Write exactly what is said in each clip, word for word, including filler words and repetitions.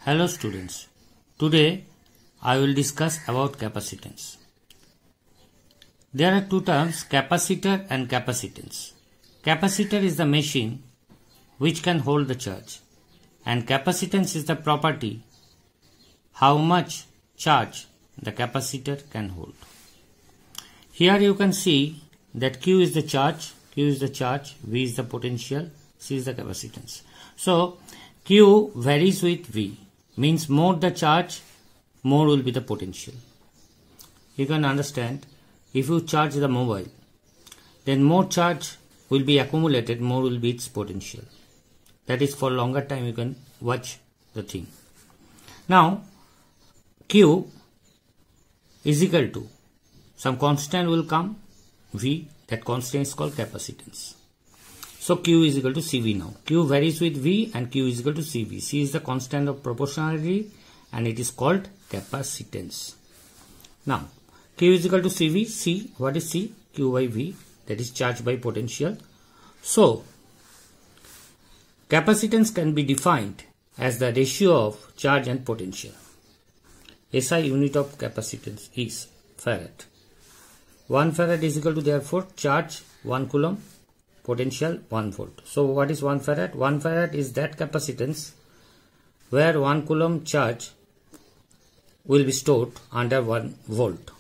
Hello students, today I will discuss about capacitance. There are two terms, capacitor and capacitance. Capacitor is the machine which can hold the charge, and capacitance is the property how much charge the capacitor can hold. Here you can see that Q is the charge, Q is the charge, V is the potential, C is the capacitance. So Q varies with V, means more the charge, more will be the potential. You can understand, if you charge the mobile, then more charge will be accumulated, more will be its potential. That is, for longer time you can watch the thing. Now Q is equal to some constant will come, V, that constant is called capacitance. So Q is equal to C V now. Q varies with V and Q is equal to C V. C is the constant of proportionality and it is called capacitance. Now Q is equal to C V. C, what is C? Q by V, that is charge by potential. So capacitance can be defined as the ratio of charge and potential. S I unit of capacitance is farad. one farad is equal to therefore charge one coulomb, potential one volt. So what is one farad? one farad is that capacitance where one coulomb charge will be stored under one volt.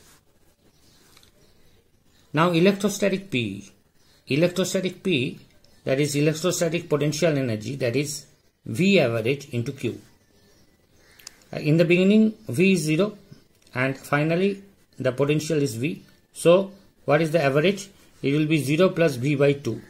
Now electrostatic P. Electrostatic P, that is electrostatic potential energy, that is V average into Q. In the beginning V is zero and finally the potential is V. So what is the average? It will be zero plus V by two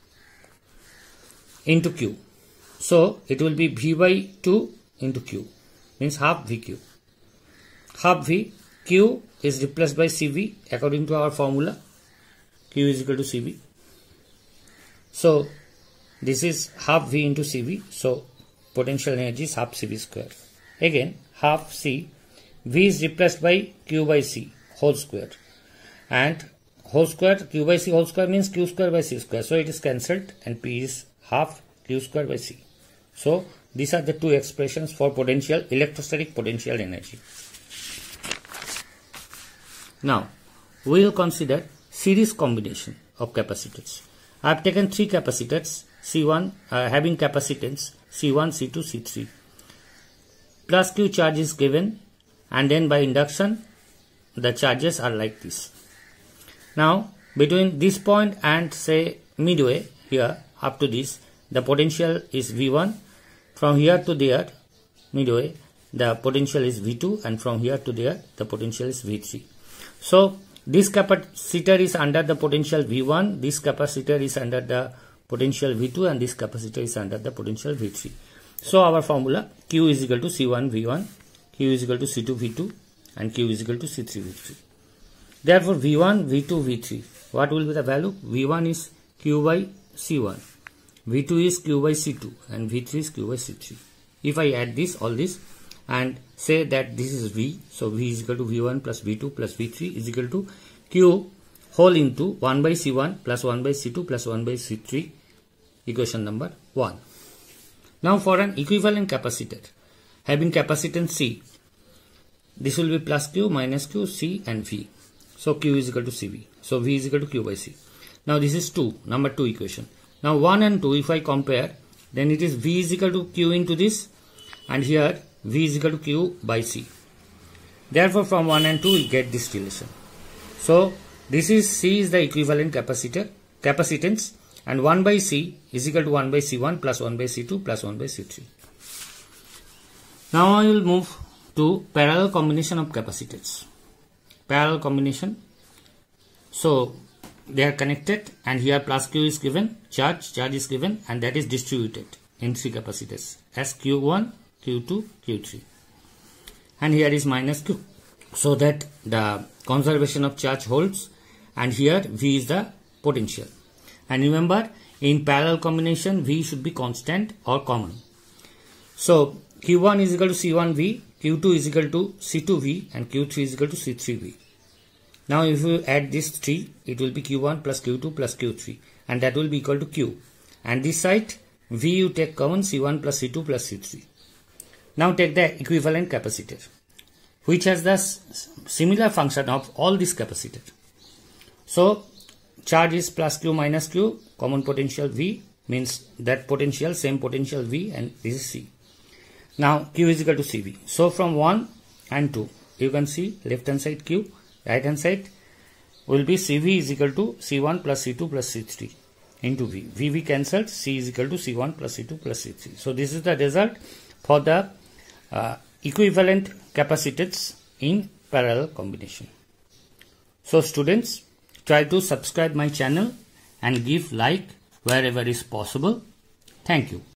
into Q. So it will be V by two into Q, means half V Q. Half V, Q is replaced by C V according to our formula. Q is equal to C V. So this is half V into C V. So potential energy is half C V square. Again half C, V is replaced by Q by C whole square, and whole square, Q by C whole square means Q square by C square. So it is cancelled and P is half Q square by C. So these are the two expressions for potential, electrostatic potential energy. Now we will consider series combination of capacitors. I have taken three capacitors, C one uh, having capacitance C one, C two, C three. Plus Q charge is given, and then by induction the charges are like this. Now between this point and say midway here up to this, the potential is V one. From here to there midway the potential is V two, and from here to there the potential is V three. So this capacitor is under the potential V one, this capacitor is under the potential V two, and this capacitor is under the potential V three. So our formula, Q is equal to C one V one, Q is equal to C two V two, and Q is equal to C three V three. Therefore V one, V two, V three, what will be the value? V one is Q by C one, V two is Q by C two, and V three is Q by C three. If I add this, all this, and say that this is V, so V is equal to V one plus V two plus V three is equal to Q whole into one by C one plus one by C two plus one by C three, equation number one. Now for an equivalent capacitor having capacitance C, this will be plus Q minus Q, C and V. So Q is equal to C V. So V is equal to Q by C. Now this is two, number two equation. Now one and two, if I compare, then it is V is equal to Q into this, and here V is equal to Q by C. Therefore from one and two we get this relation. So this is C is the equivalent capacitor, capacitance, and one by C is equal to one by C one plus one by C two plus one by C three. Now I will move to parallel combination of capacitors. Parallel combination. So they are connected, and here plus Q is given, charge, charge is given, and that is distributed in three capacitors as Q one, Q two, Q three. And here is minus Q, so that the conservation of charge holds, and here V is the potential. And remember, in parallel combination V should be constant or common. So Q one is equal to C one V, Q two is equal to C two V, and Q three is equal to C three V. Now if you add these three, it will be Q one plus Q two plus Q three, and that will be equal to Q. And this side V you take common, C one plus C two plus C three. Now take the equivalent capacitor, which has the similar function of all these capacitors. So charge is plus Q minus Q, common potential V, means that potential, same potential V, and this is C. Now Q is equal to C V. So from one and two, you can see left hand side Q, right hand side will be C V is equal to C one plus C two plus C three into V. V V cancelled, C is equal to C one plus C two plus C three. So this is the result for the uh, equivalent capacitors in parallel combination. So students, try to subscribe my channel and give like wherever is possible. Thank you.